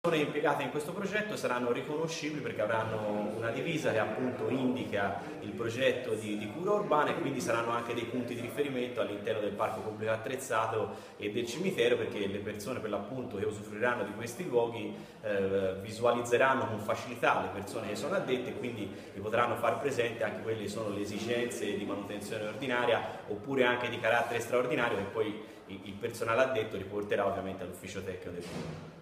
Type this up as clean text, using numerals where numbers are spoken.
Le persone impiegate in questo progetto saranno riconoscibili perché avranno una divisa che appunto indica il progetto di cura urbana, e quindi saranno anche dei punti di riferimento all'interno del parco pubblico attrezzato e del cimitero, perché le persone per l'appunto che usufruiranno di questi luoghi visualizzeranno con facilità le persone che sono addette, e quindi vi potranno far presente anche quelle che sono le esigenze di manutenzione ordinaria oppure anche di carattere straordinario, che poi il personale addetto riporterà ovviamente all'ufficio tecnico del comune.